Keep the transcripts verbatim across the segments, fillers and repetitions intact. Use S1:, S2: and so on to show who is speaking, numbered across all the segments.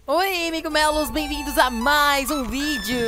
S1: Oi, amigo Melos, bem-vindos a mais um vídeo!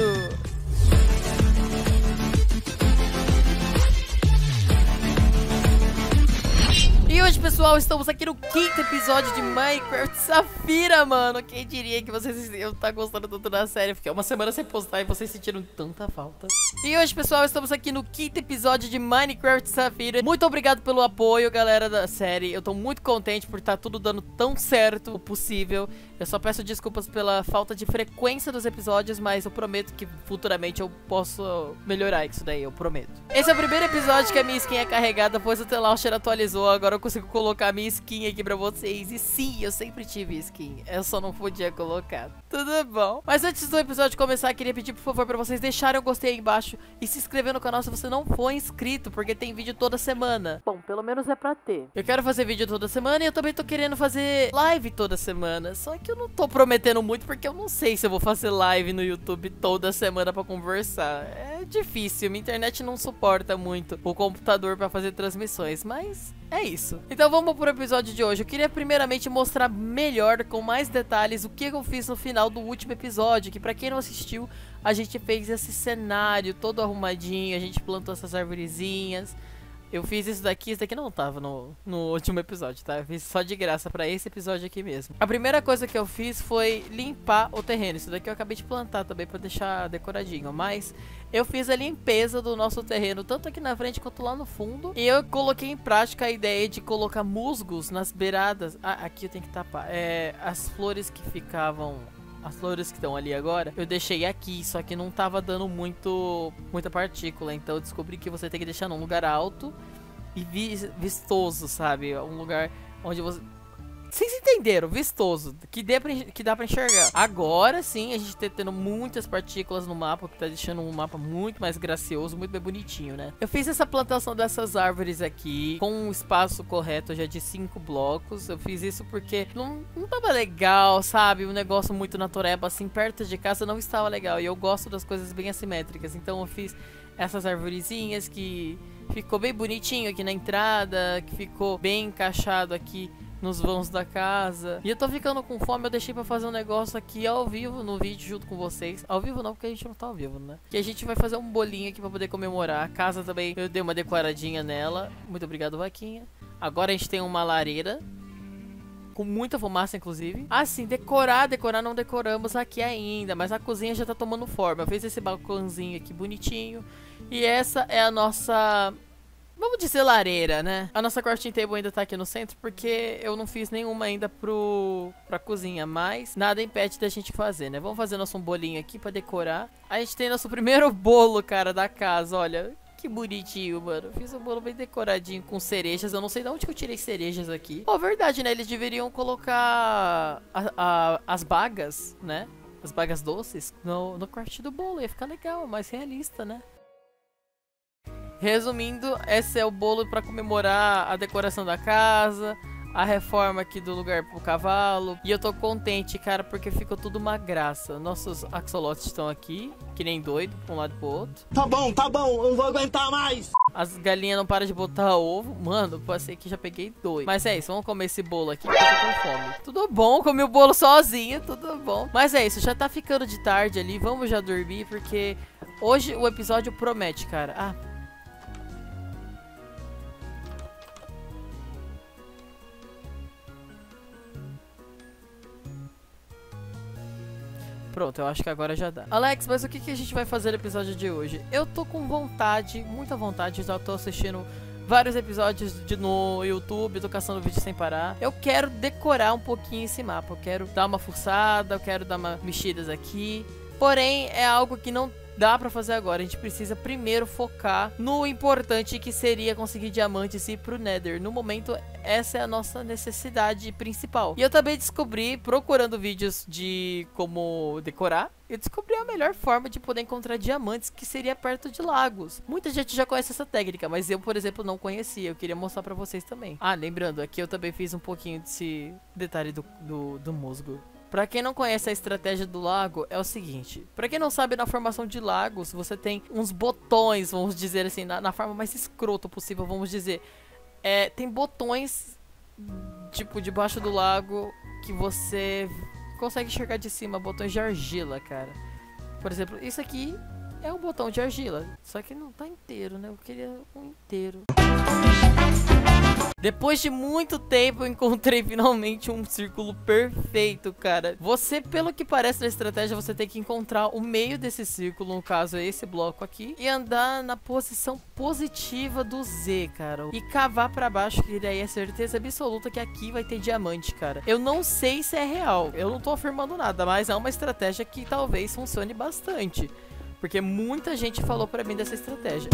S1: E hoje, pessoal, estamos aqui no quinto episódio de Minecraft Safira, mano. Quem diria que vocês iam estar gostando tanto da série? Fiquei uma semana sem postar e vocês sentiram tanta falta. E hoje, pessoal, estamos aqui no quinto episódio de Minecraft Safira. Muito obrigado pelo apoio, galera da série. Eu tô muito contente por estar tudo dando tão certo o possível. Eu só peço desculpas pela falta de frequência dos episódios, mas eu prometo que futuramente eu posso melhorar isso daí, eu prometo. Esse é o primeiro episódio que a minha skin é carregada, pois o T-Launcher atualizou. Agora eu consigo colocar a minha skin aqui pra vocês. E sim, eu sempre tive skin, eu só não podia colocar. Tudo bom? Mas antes do episódio começar, queria pedir por favor pra vocês deixarem o gostei aí embaixo e se inscrever no canal se você não for inscrito, porque tem vídeo toda semana. Bom, pelo menos é pra ter. Eu quero fazer vídeo toda semana e eu também tô querendo fazer live toda semana. Só que eu não tô prometendo muito porque eu não sei se eu vou fazer live no YouTube toda semana pra conversar. É difícil, minha internet não suporta muito o computador pra fazer transmissões, mas é isso. Então vamos pro episódio de hoje. Eu queria primeiramente mostrar melhor, com mais detalhes, o que eu fiz no final do último episódio, que pra quem não assistiu, a gente fez esse cenário todo arrumadinho, a gente plantou essas arvorezinhas. Eu fiz isso daqui, isso daqui não tava no, no último episódio, tá? Eu fiz só de graça pra esse episódio aqui mesmo. A primeira coisa que eu fiz foi limpar o terreno. Isso daqui eu acabei de plantar também pra deixar decoradinho, mas eu fiz a limpeza do nosso terreno, tanto aqui na frente quanto lá no fundo. E eu coloquei em prática a ideia de colocar musgos nas beiradas. Ah, aqui eu tenho que tapar. É, as flores que ficavam... As flores que estão ali agora, eu deixei aqui, só que não tava dando muito, muita partícula. Então eu descobri que você tem que deixar num lugar alto e vi vistoso, sabe? Um lugar onde você... Vocês entenderam? Vistoso, que, dê pra, que dá pra enxergar. Agora sim, a gente tá tendo muitas partículas no mapa, que tá deixando um mapa muito mais gracioso, muito bem bonitinho, né? Eu fiz essa plantação dessas árvores aqui com um espaço correto já de cinco blocos. Eu fiz isso porque não, não tava legal, sabe? Um negócio muito natureba, assim, perto de casa não estava legal. E eu gosto das coisas bem assimétricas, então eu fiz essas arvorezinhas que ficou bem bonitinho aqui na entrada, que ficou bem encaixado aqui nos vãos da casa. E eu tô ficando com fome, eu deixei pra fazer um negócio aqui ao vivo no vídeo junto com vocês. Ao vivo não, porque a gente não tá ao vivo, né? Que a gente vai fazer um bolinho aqui pra poder comemorar. A casa também, eu dei uma decoradinha nela. Muito obrigado, vaquinha. Agora a gente tem uma lareira com muita fumaça, inclusive. Assim, decorar, decorar não decoramos aqui ainda, mas a cozinha já tá tomando forma. Eu fiz esse balcãozinho aqui bonitinho. E essa é a nossa... Vamos dizer lareira, né? A nossa crafting table ainda tá aqui no centro porque eu não fiz nenhuma ainda pro, pra cozinha, mas nada impede da gente fazer, né? Vamos fazer nosso bolinho aqui pra decorar. A gente tem nosso primeiro bolo, cara, da casa, olha. Que bonitinho, mano. Fiz um bolo bem decoradinho com cerejas. Eu não sei de onde que eu tirei cerejas aqui. Pô, verdade, né? Eles deveriam colocar a, a, as bagas, né? As bagas doces no, no craft do bolo. Ia ficar legal, mais realista, né? Resumindo, esse é o bolo para comemorar a decoração da casa, a reforma aqui do lugar pro cavalo. E eu tô contente, cara, porque ficou tudo uma graça. Nossos axolotes estão aqui, que nem doido, pra um lado e pro outro.
S2: Tá bom, tá bom, eu não vou aguentar mais.
S1: As galinhas não param de botar ovo. Mano, passei que já peguei dois. Mas é isso, vamos comer esse bolo aqui, porque eu tô com fome. Tudo bom, comi o bolo sozinho, tudo bom. Mas é isso, já tá ficando de tarde ali, vamos já dormir, porque hoje o episódio promete, cara. Ah, pronto, eu acho que agora já dá. Alex, mas o que, que a gente vai fazer no episódio de hoje? Eu tô com vontade, muita vontade, já tô assistindo vários episódios de, no YouTube, tô caçando vídeo sem parar. Eu quero decorar um pouquinho esse mapa, eu quero dar uma forçada, eu quero dar uma mexidas aqui. Porém, é algo que não dá pra fazer agora. A gente precisa primeiro focar no importante, que seria conseguir diamantes e ir pro Nether. No momento, essa é a nossa necessidade principal. E eu também descobri, procurando vídeos de como decorar, eu descobri a melhor forma de poder encontrar diamantes, que seria perto de lagos. Muita gente já conhece essa técnica, mas eu, por exemplo, não conhecia. Eu queria mostrar pra vocês também. Ah, lembrando, aqui eu também fiz um pouquinho desse detalhe do, do, do musgo. Pra quem não conhece a estratégia do lago, é o seguinte. Pra quem não sabe, na formação de lagos, você tem uns botões, vamos dizer assim, na, na forma mais escrota possível, vamos dizer. É, tem botões, tipo, debaixo do lago, que você consegue enxergar de cima botões de argila, cara. Por exemplo, isso aqui é um botão de argila, só que não tá inteiro, né? Eu queria um inteiro. Depois de muito tempo, eu encontrei finalmente um círculo perfeito, cara. Você, pelo que parece na estratégia, você tem que encontrar o meio desse círculo, no caso é esse bloco aqui, e andar na posição positiva do Z, cara. E cavar pra baixo, que daí é certeza absoluta que aqui vai ter diamante, cara. Eu não sei se é real, eu não tô afirmando nada, mas é uma estratégia que talvez funcione bastante. Porque muita gente falou pra mim dessa estratégia.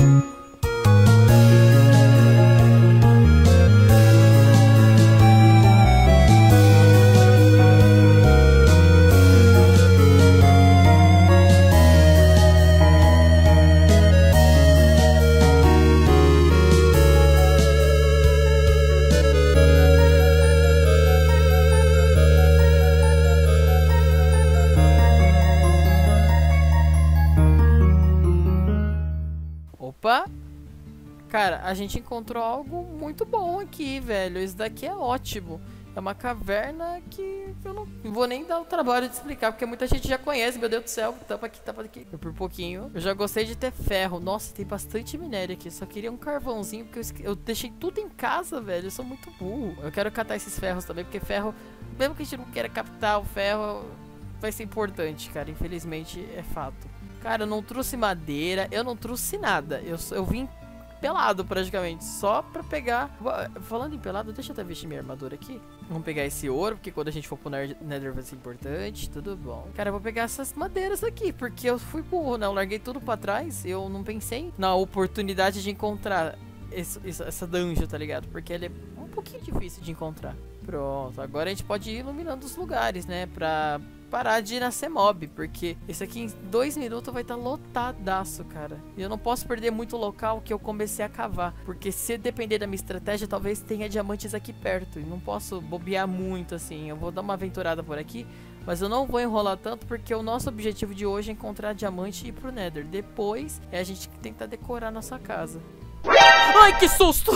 S1: Opa! Cara, a gente encontrou algo muito bom aqui, velho. Isso daqui é ótimo. É uma caverna que eu não vou nem dar o trabalho de explicar, porque muita gente já conhece, meu Deus do céu. Tapa aqui, tapa aqui. Por pouquinho. Eu já gostei de ter ferro. Nossa, tem bastante minério aqui. Só queria um carvãozinho, porque eu, esque... eu deixei tudo em casa, velho. Eu sou muito burro. Eu quero catar esses ferros também, porque ferro, mesmo que a gente não queira captar o ferro, vai ser importante, cara. Infelizmente, é fato. Cara, eu não trouxe madeira, eu não trouxe nada. Eu, eu vim pelado praticamente, só pra pegar... Falando em pelado, deixa eu até vestir minha armadura aqui. Vamos pegar esse ouro, porque quando a gente for pro Nether vai ser importante, tudo bom. Cara, eu vou pegar essas madeiras aqui, porque eu fui burro, né? Eu larguei tudo pra trás, eu não pensei na oportunidade de encontrar esse, essa dungeon, tá ligado? Porque ela é um pouquinho difícil de encontrar. Pronto, agora a gente pode ir iluminando os lugares, né? Pra... parar de nascer mob, porque isso aqui em dois minutos vai estar lotadaço, cara. E eu não posso perder muito local que eu comecei a cavar, porque se depender da minha estratégia, talvez tenha diamantes aqui perto, e não posso bobear muito assim. Eu vou dar uma aventurada por aqui, mas eu não vou enrolar tanto, porque o nosso objetivo de hoje é encontrar diamante e ir pro Nether. Depois é a gente tentar decorar nossa casa. Ai, que susto!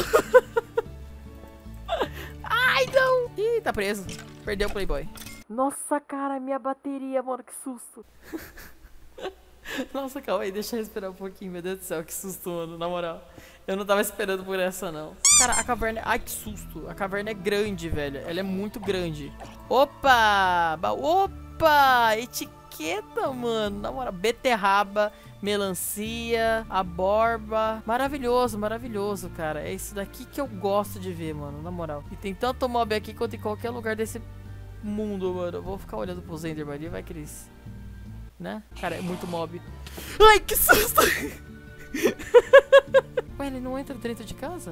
S1: Ai, não! Ih, tá preso. Perdeu o Playboy. Nossa, cara, minha bateria, mano, que susto. Nossa, calma aí, deixa eu respirar um pouquinho, meu Deus do céu, que susto, mano, na moral. Eu não tava esperando por essa, não. Cara, a caverna... Ai, que susto. A caverna é grande, velho. Ela é muito grande. Opa! Opa! Etiqueta, mano. Na moral, beterraba, melancia, aborba. Maravilhoso, maravilhoso, cara. É isso daqui que eu gosto de ver, mano, na moral. E tem tanto mob aqui quanto em qualquer lugar desse... mundo, mano. Eu vou ficar olhando pros Enderman ali, vai que eles... né? Cara, é muito mob. Ai, que susto! Ué, ele não entra dentro de casa?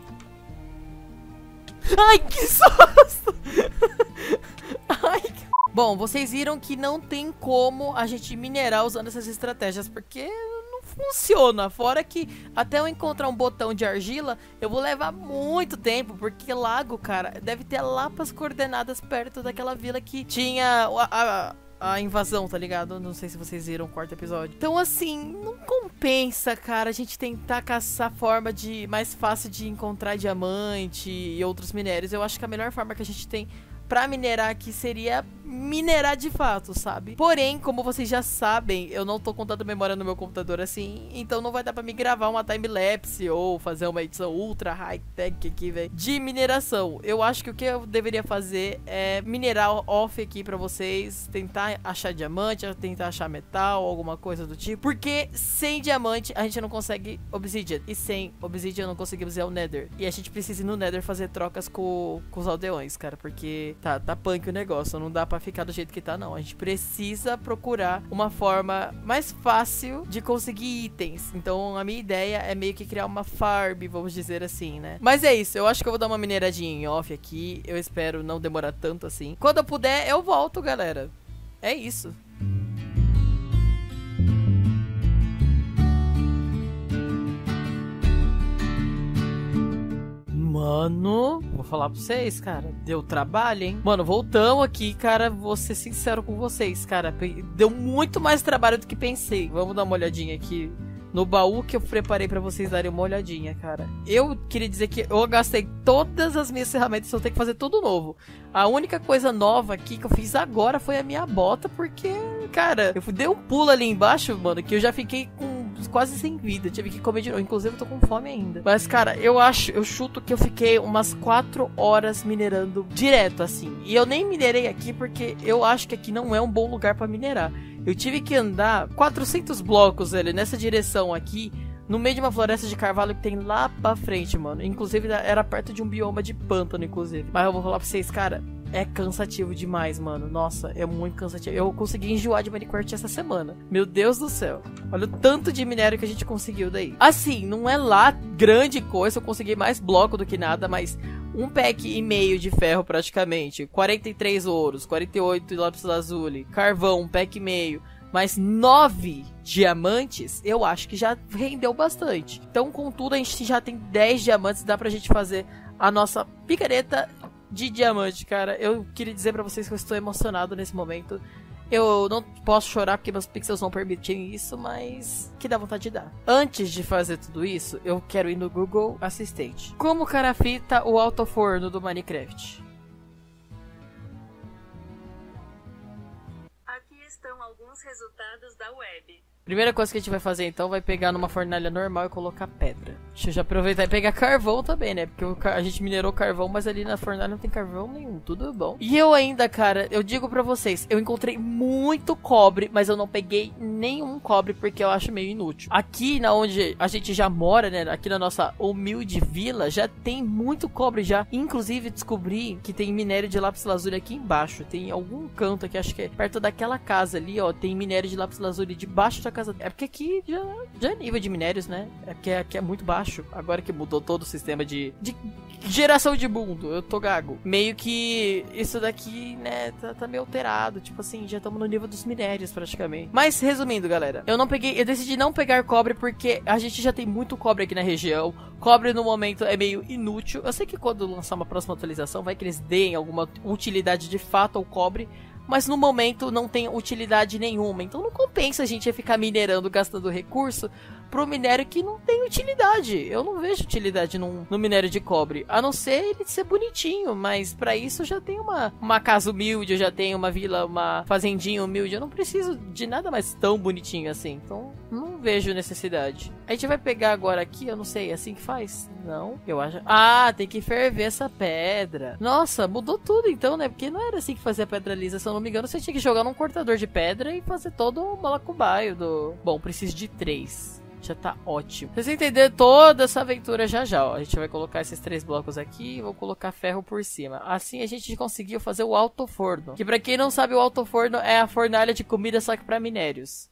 S1: Ai, que susto! Ai, que... Bom, vocês viram que não tem como a gente minerar usando essas estratégias, porque não funciona. Fora que até eu encontrar um botão de argila, eu vou levar muito tempo, porque lago, cara, deve ter lá pras coordenadas perto daquela vila que tinha a, a, a invasão, tá ligado? Não sei se vocês viram o quarto episódio. Então, assim, não compensa, cara, a gente tentar caçar forma de mais fácil de encontrar diamante e outros minérios. Eu acho que a melhor forma que a gente tem pra minerar aqui seria minerar de fato, sabe? Porém, como vocês já sabem, eu não tô contando memória no meu computador assim, então não vai dar pra me gravar uma time-lapse ou fazer uma edição ultra high-tech aqui, velho, de mineração. Eu acho que o que eu deveria fazer é minerar off aqui pra vocês, tentar achar diamante, tentar achar metal, alguma coisa do tipo, porque sem diamante a gente não consegue obsidian, e sem obsidian não conseguimos ir ao Nether, e a gente precisa ir no Nether fazer trocas com, com os aldeões, cara, porque tá, tá punk o negócio, não dá pra ficar do jeito que tá, não. A gente precisa procurar uma forma mais fácil de conseguir itens. Então, a minha ideia é meio que criar uma farm, vamos dizer assim, né? Mas é isso, eu acho que eu vou dar uma mineradinha em off aqui. Eu espero não demorar tanto assim. Quando eu puder, eu volto, galera. É isso. Mano, vou falar pra vocês, cara, deu trabalho, hein? Mano, voltamos aqui, cara, vou ser sincero com vocês, cara, deu muito mais trabalho do que pensei. Vamos dar uma olhadinha aqui no baú que eu preparei pra vocês darem uma olhadinha, cara. Eu queria dizer que eu gastei todas as minhas ferramentas, então eu tenho que fazer tudo novo. A única coisa nova aqui que eu fiz agora foi a minha bota, porque, cara, eu dei um pulo ali embaixo, mano, que eu já fiquei com quase sem vida, tive que comer de novo. Inclusive eu tô com fome ainda. Mas, cara, eu acho, eu chuto que eu fiquei umas quatro horas minerando direto, assim. E eu nem minerei aqui porque eu acho que aqui não é um bom lugar pra minerar. Eu tive que andar quatrocentos blocos, velho, nessa direção aqui, no meio de uma floresta de carvalho que tem lá pra frente, mano. Inclusive, era perto de um bioma de pântano, inclusive. Mas eu vou falar pra vocês, cara, é cansativo demais, mano. Nossa, é muito cansativo. Eu consegui enjoar de Minecraft essa semana. Meu Deus do céu. Olha o tanto de minério que a gente conseguiu daí. Assim, não é lá grande coisa. Eu consegui mais bloco do que nada, mas um pack e meio de ferro praticamente. quarenta e três ouros, quarenta e oito lápis lazuli, carvão, um pack e meio. Mas nove diamantes, eu acho que já rendeu bastante. Então, com tudo, a gente já tem dez diamantes. Dá pra gente fazer a nossa picareta de diamante, cara. Eu queria dizer pra vocês que eu estou emocionado nesse momento. Eu não posso chorar porque meus pixels não permitem isso, mas que dá vontade de dar. Antes de fazer tudo isso, eu quero ir no Google Assistente. Como carafita o alto-forno do Minecraft?
S3: Aqui estão alguns resultados da web.
S1: Primeira coisa que a gente vai fazer então, vai pegar numa fornalha normal e colocar pedra. Deixa eu já aproveitar e pegar carvão também, né? Porque a gente minerou carvão, mas ali na fornalha não tem carvão nenhum, tudo bom. E eu ainda, cara, eu digo pra vocês, eu encontrei muito cobre, mas eu não peguei nenhum cobre porque eu acho meio inútil. Aqui na onde a gente já mora, né? Aqui na nossa humilde vila, já tem muito cobre já. Inclusive descobri que tem minério de lápis lazuli aqui embaixo. Tem algum canto aqui, acho que é perto daquela casa ali, ó. Tem minério de lápis lazuli debaixo da casa. É porque aqui já, já é nível de minérios, né? É porque aqui é muito baixo. Agora que mudou todo o sistema de, de geração de mundo, eu tô gago. Meio que isso daqui, né, tá, tá meio alterado. Tipo assim, já estamos no nível dos minérios praticamente. Mas resumindo, galera, eu não peguei, eu decidi não pegar cobre porque a gente já tem muito cobre aqui na região. Cobre no momento é meio inútil. Eu sei que quando lançar uma próxima atualização vai que eles deem alguma utilidade de fato ao cobre, mas no momento não tem utilidade nenhuma. Então não compensa a gente ficar minerando, gastando recurso pro minério que não tem utilidade. Eu não vejo utilidade num, no minério de cobre, a não ser ele ser bonitinho, mas pra isso eu já tenho uma, uma casa humilde, eu já tenho uma vila, uma fazendinha humilde, eu não preciso de nada mais tão bonitinho assim, então não vejo necessidade. A gente vai pegar agora aqui, eu não sei, é assim que faz? Não, eu acho... Ah, tem que ferver essa pedra. Nossa, mudou tudo então, né? Porque não era assim que fazia pedra lisa, se eu não me engano, você tinha que jogar num cortador de pedra e fazer todo o balacobaio do... Bom, preciso de três. Já tá ótimo. Vocês entenderam toda essa aventura já já, ó. A gente vai colocar esses três blocos aqui e vou colocar ferro por cima. Assim a gente conseguiu fazer o alto forno. Que pra quem não sabe, o alto forno é a fornalha de comida só que pra minérios.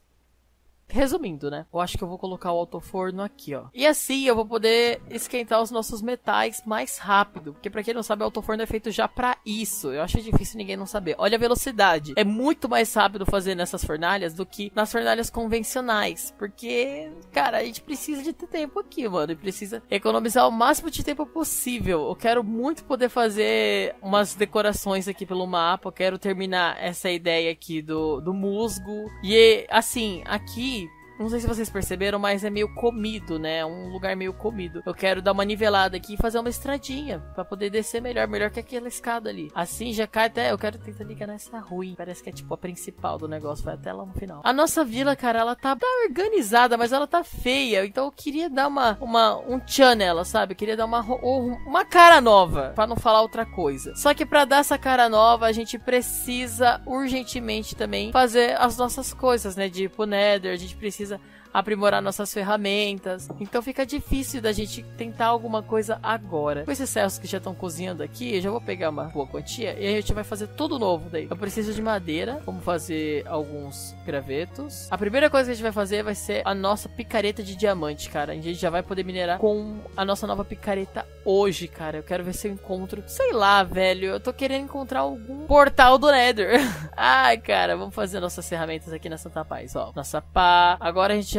S1: Resumindo, né? Eu acho que eu vou colocar o alto-forno aqui, ó. E assim eu vou poder esquentar os nossos metais mais rápido. Porque pra quem não sabe, o alto-forno é feito já pra isso. Eu acho difícil ninguém não saber. Olha a velocidade. É muito mais rápido fazer nessas fornalhas do que nas fornalhas convencionais. Porque, cara, a gente precisa de ter tempo aqui, mano. E precisa economizar o máximo de tempo possível. Eu quero muito poder fazer umas decorações aqui pelo mapa. Eu quero terminar essa ideia aqui do, do musgo. E, assim, aqui... Não sei se vocês perceberam, mas é meio comido, né? É um lugar meio comido. Eu quero dar uma nivelada aqui e fazer uma estradinha pra poder descer melhor. Melhor que aquela escada ali. Assim já cai até... Eu quero tentar ligar nessa ruim. Parece que é tipo a principal do negócio. Vai até lá no final. A nossa vila, cara, ela tá, tá organizada, mas ela tá feia. Então eu queria dar uma, uma, um tchan nela, sabe? Eu queria dar uma, uma cara nova. Pra não falar outra coisa. Só que pra dar essa cara nova, a gente precisa urgentemente também fazer as nossas coisas, né? De ir pro Nether. A gente precisa aprimorar nossas ferramentas. Então fica difícil da gente tentar alguma coisa agora. Com esses ferros que já estão cozinhando aqui, eu já vou pegar uma boa quantia e a gente vai fazer tudo novo daí. Eu preciso de madeira. Vamos fazer alguns gravetos. A primeira coisa que a gente vai fazer vai ser a nossa picareta de diamante, cara. A gente já vai poder minerar com a nossa nova picareta hoje, cara. Eu quero ver se eu encontro, sei lá, velho. Eu tô querendo encontrar algum portal do Nether. Ai, cara, vamos fazer nossas ferramentas aqui na Santa Paz, ó. Nossa pá. Agora a gente já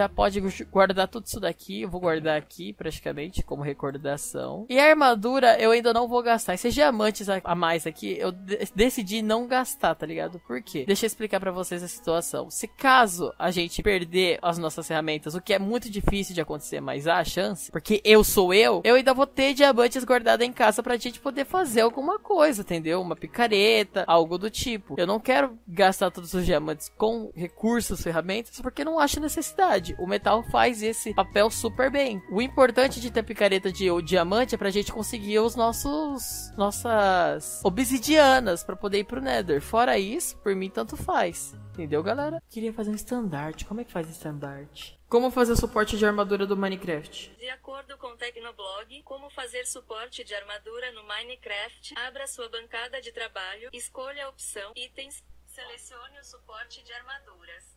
S1: já pode guardar tudo isso daqui. Eu vou guardar aqui, praticamente, como recordação. E a armadura, eu ainda não vou gastar. Esses diamantes a mais aqui, eu decidi não gastar, tá ligado? Por quê? Deixa eu explicar pra vocês a situação. Se caso a gente perder as nossas ferramentas, o que é muito difícil de acontecer, mas há a chance, porque eu sou eu, eu ainda vou ter diamantes guardados em casa pra gente poder fazer alguma coisa, entendeu? Uma picareta, algo do tipo. Eu não quero gastar todos os diamantes com recursos, ferramentas, porque não acho necessidade. O metal faz esse papel super bem. O importante de ter picareta de diamante é pra gente conseguir os nossos nossas obsidianas pra poder ir pro Nether. Fora isso, por mim tanto faz. Entendeu, galera? Queria fazer um estandarte. Como é que faz estandarte? Como fazer suporte de armadura do Minecraft?
S3: De acordo com o Tecnoblog, como fazer suporte de armadura no Minecraft, abra sua bancada de trabalho, escolha a opção itens, selecione o suporte de armaduras.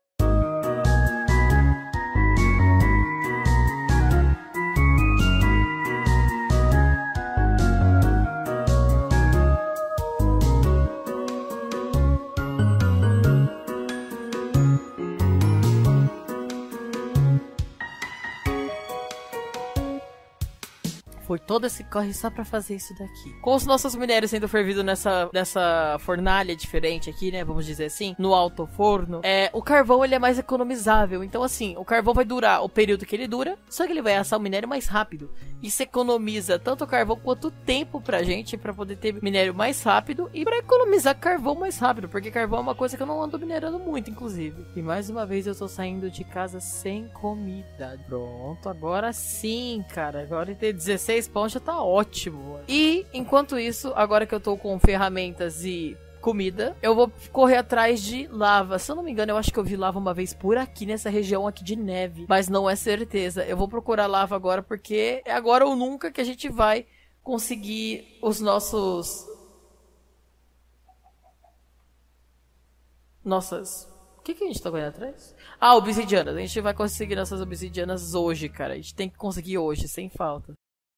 S1: Foi todo esse corre só pra fazer isso daqui. Com os nossos minérios sendo fervidos nessa, nessa fornalha diferente aqui, né? Vamos dizer assim, no alto forno. É, o carvão, ele é mais economizável. Então, assim, o carvão vai durar o período que ele dura, só que ele vai assar o minério mais rápido. Isso economiza tanto o carvão quanto o tempo pra gente, pra poder ter minério mais rápido e pra economizar carvão mais rápido. Porque carvão é uma coisa que eu não ando minerando muito, inclusive. E mais uma vez eu tô saindo de casa sem comida. Pronto, agora sim, cara. Agora ter dezesseis pão já tá ótimo. E, enquanto isso, agora que eu tô com ferramentas e comida, eu vou correr atrás de lava. Se eu não me engano, eu acho que eu vi lava uma vez por aqui, nessa região aqui de neve. Mas não é certeza. Eu vou procurar lava agora, porque é agora ou nunca que a gente vai conseguir os nossos... Nossas... O que, que a gente tá correndo atrás? Ah, obsidianas. A gente vai conseguir nossas obsidianas hoje, cara. A gente tem que conseguir hoje, sem falta.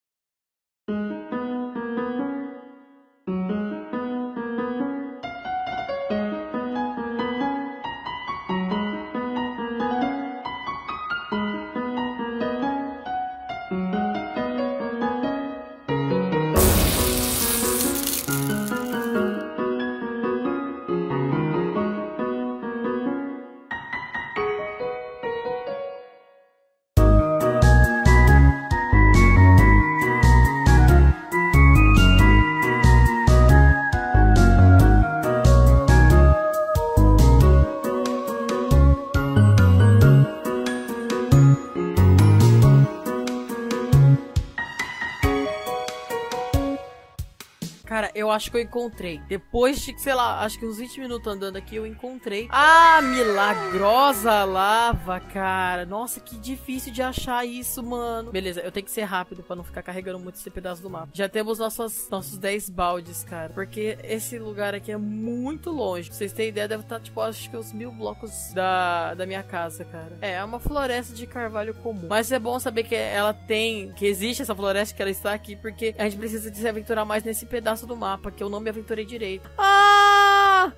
S1: Cara, eu acho que eu encontrei. Depois de, sei lá, acho que uns vinte minutos andando aqui, eu encontrei. Ah, milagrosa lava, cara. Nossa, que difícil de achar isso, mano. Beleza, eu tenho que ser rápido pra não ficar carregando muito esse pedaço do mapa. Já temos nossos, nossos dez baldes, cara. Porque esse lugar aqui é muito longe. Pra vocês terem ideia, deve estar, tipo, acho que uns mil blocos da, da minha casa, cara. É, é uma floresta de carvalho comum. Mas é bom saber que ela tem, que existe essa floresta, que ela está aqui, porque a gente precisa de se aventurar mais nesse pedaço do mapa, que eu não me aventurei direito. Ah!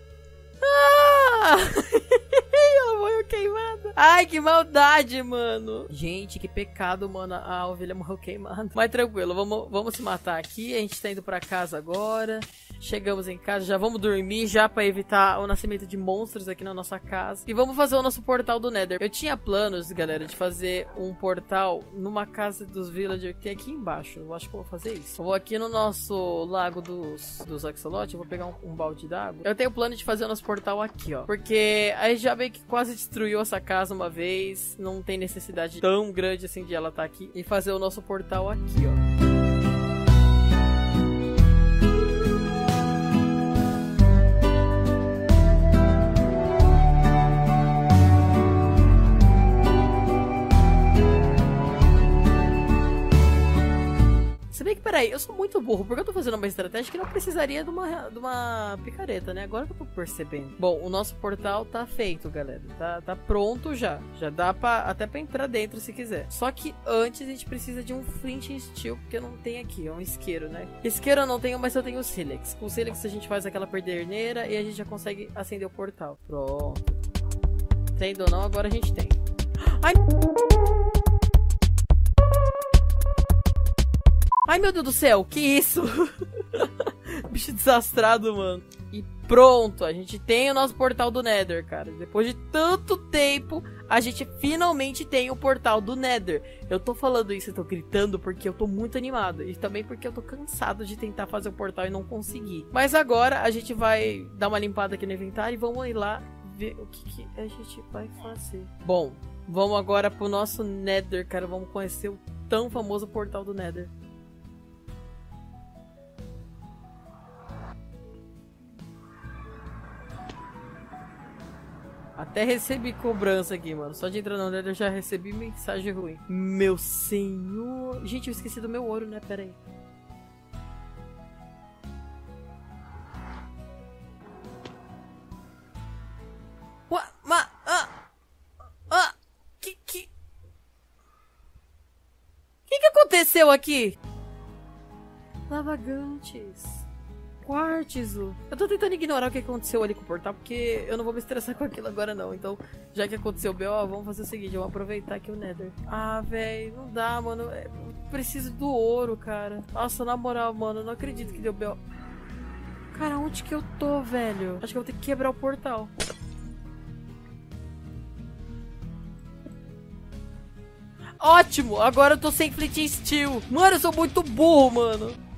S1: Ah! Ela morreu queimada. Ai, que maldade, mano. Gente, que pecado, mano. A ovelha morreu queimada. Mas tranquilo, vamos, vamos se matar aqui. A gente tá indo pra casa agora. Chegamos em casa, já vamos dormir já pra evitar o nascimento de monstros aqui na nossa casa. E vamos fazer o nosso portal do Nether. Eu tinha planos, galera, de fazer um portal numa casa dos villagers que tem aqui embaixo. Eu acho que eu vou fazer isso. Eu vou aqui no nosso lago dos, dos Axolotl, eu vou pegar um, um balde d'água. Eu tenho o plano de fazer o nosso portal aqui, ó. Porque a gente já meio que quase destruiu essa casa uma vez. Não tem necessidade tão grande assim de ela estar aqui. E fazer o nosso portal aqui, ó. Se bem que, peraí, eu sou muito burro, porque eu tô fazendo uma estratégia que não precisaria de uma, de uma picareta, né? Agora que eu tô percebendo. Bom, o nosso portal tá feito, galera. Tá, tá pronto já. Já dá pra, até pra entrar dentro se quiser. Só que antes a gente precisa de um flint and steel, porque não tem aqui, é um isqueiro, né? Isqueiro eu não tenho, mas eu tenho o sílex. Com o sílex a gente faz aquela pederneira e a gente já consegue acender o portal. Pronto. Tendo ou não, agora a gente tem. Ai... Ai, meu Deus do céu, que isso? Bicho desastrado, mano. E pronto, a gente tem o nosso portal do Nether, cara. Depois de tanto tempo, a gente finalmente tem o portal do Nether. Eu tô falando isso, eu tô gritando porque eu tô muito animado. E também porque eu tô cansado de tentar fazer o portal e não conseguir. Mas agora a gente vai dar uma limpada aqui no inventário e vamos ir lá ver o que, que a gente vai fazer. Bom, vamos agora pro nosso Nether, cara. Vamos conhecer o tão famoso portal do Nether. Até recebi cobrança aqui, mano. Só de entrar no Nether eu já recebi mensagem ruim. Meu senhor... Gente, eu esqueci do meu ouro, né? Pera aí. Ué, ma... Ah... Ah... Que... Que... Que que aconteceu aqui? Lavagantes... Quartzo. Eu tô tentando ignorar o que aconteceu ali com o portal, porque eu não vou me estressar com aquilo agora não. Então, já que aconteceu o B O, vamos fazer o seguinte, eu vou aproveitar aqui o Nether. Ah, velho, não dá, mano. Eu preciso do ouro, cara. Nossa, na moral, mano, eu não acredito que deu B O. Cara, onde que eu tô, velho? Acho que eu vou ter que quebrar o portal. Ótimo! Agora eu tô sem Flint Steel. Mano, eu sou muito burro, mano.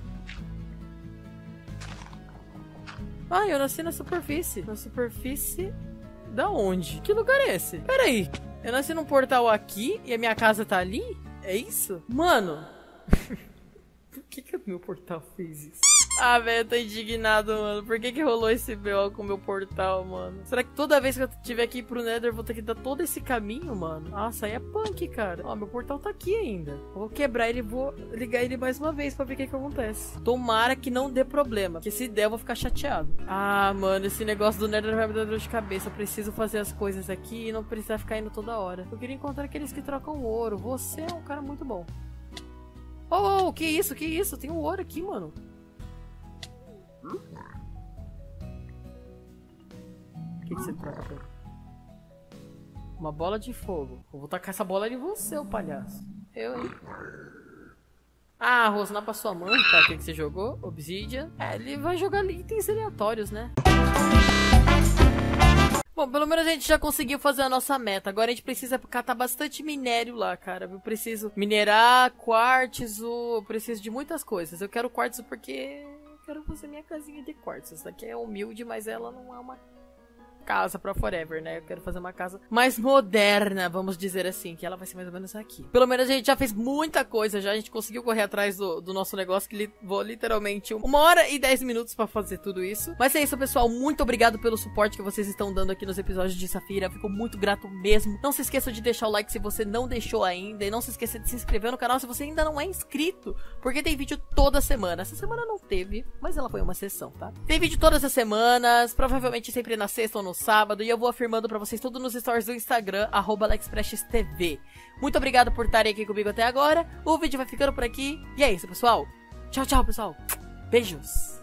S1: Ah, eu nasci na superfície. Na superfície... Da onde? Que lugar é esse? Pera aí. Eu nasci num portal aqui e a minha casa tá ali? É isso? Mano... Por que que o meu portal fez isso? Ah, velho, eu tô indignado, mano. Por que que rolou esse B O com o meu portal, mano? Será que toda vez que eu tiver que ir pro Nether eu vou ter que dar todo esse caminho, mano? Nossa, aí é punk, cara. Ó, meu portal tá aqui ainda. Eu vou quebrar ele e vou ligar ele mais uma vez pra ver o que que acontece. Tomara que não dê problema, porque se der eu vou ficar chateado. Ah, mano, esse negócio do Nether vai me dar dor de cabeça. Eu preciso fazer as coisas aqui e não precisar ficar indo toda hora. Eu queria encontrar aqueles que trocam ouro. Você é um cara muito bom. Oh, oh, que isso, que isso? Tem um ouro aqui, mano. O que, que você troca pra mim? Uma bola de fogo. Eu vou tacar essa bola em você, ô palhaço. Eu, hein? Ah, rosnar pra sua mãe, tá? O que, que você jogou? Obsidian. É, ele vai jogar itens aleatórios, né? Bom, pelo menos a gente já conseguiu fazer a nossa meta. Agora a gente precisa catar bastante minério lá, cara. Eu preciso minerar, quartzo, eu preciso de muitas coisas. Eu quero quartzo porque eu quero fazer minha casinha de quartzo. Essa daqui é humilde, mas ela não é uma casa pra forever, né? Eu quero fazer uma casa mais moderna, vamos dizer assim, que ela vai ser mais ou menos aqui. Pelo menos a gente já fez muita coisa, já a gente conseguiu correr atrás do, do nosso negócio, que levou literalmente uma hora e dez minutos pra fazer tudo isso. Mas é isso, pessoal, muito obrigado pelo suporte que vocês estão dando aqui nos episódios de Safira, fico muito grato mesmo. Não se esqueça de deixar o like se você não deixou ainda, e não se esqueça de se inscrever no canal se você ainda não é inscrito, porque tem vídeo toda semana. Essa semana não teve, mas ela foi uma sessão, tá? Tem vídeo todas as semanas, provavelmente sempre na sexta ou no sábado, e eu vou afirmando pra vocês tudo nos stories do Instagram, arroba AlexPrestes.tv. Muito obrigado por estarem aqui comigo até agora. O vídeo vai ficando por aqui. E é isso, pessoal. Tchau, tchau, pessoal. Beijos.